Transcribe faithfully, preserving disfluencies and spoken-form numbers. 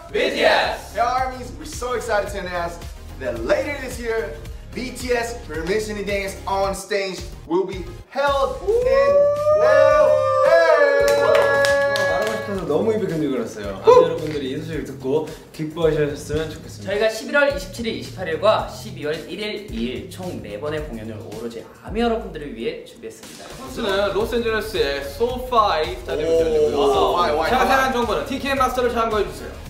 비티에스! Hey armies, we're so excited to announce that later this year, B T S Permission to Dance on stage will be held in L A! 말하고 싶어서 너무 입에 금이 걸었어요. 아미 여러분들이 이 소식을 듣고 기뻐하셨으면 좋겠습니다. 저희가 십일월 이십칠일, 이십팔일과 십이월 일일, 이일 총 네 번의 공연을 오로지 아미 여러분들을 위해 준비했습니다. 콘서트는 로스앤젤레스의 소파이 스타디움에서 열리고요. 소파이, 와이, 자세한 정보는 티켓마스터를 참고해주세요.